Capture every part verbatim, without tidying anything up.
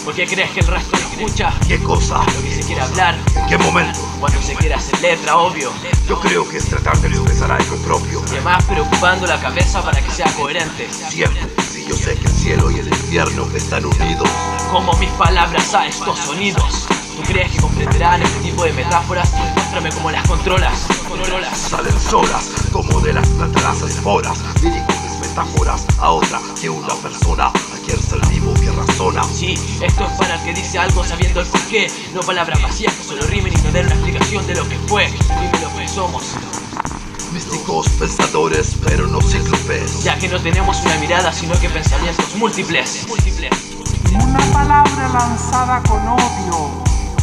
¿Por qué crees que el resto no escucha? ¿Qué cosa? Lo que se quiere hablar. ¿En qué momento? Cuando se quiere hacer letra, obvio. Yo creo que es tratar de expresar algo propio. Y además preocupando la cabeza para que sea coherente. Siempre, si yo sé que el cielo y el infierno están unidos. Como mis palabras a estos sonidos. ¿Tú crees que comprenderán este tipo de metáforas? Muéstrame cómo las controlas. Controlas. Salen solas, como de las plantas esporas. Dirijo mis metáforas a otra que una persona. Aquí el ser vivo que razona. Sí, esto es para el que dice algo sabiendo el porqué. No palabras vacías que solo rimen y no den una explicación de lo que fue. Dime lo que somos. Místicos pensadores, pero no cíclopes. Ya que no tenemos una mirada, sino que pensamientos múltiples. Múltiples. Una palabra lanzada con odio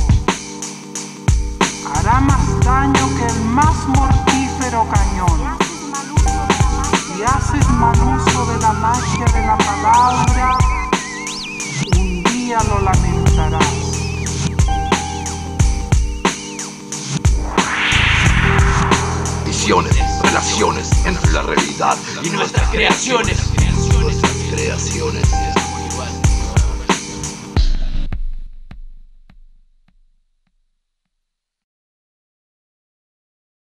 hará más daño que el más mortífero cañón. Si haces mal uso de la magia de la palabra, un día lo lamentarás. Visiones, relaciones entre la realidad Y nuestras creaciones. Nuestras creaciones.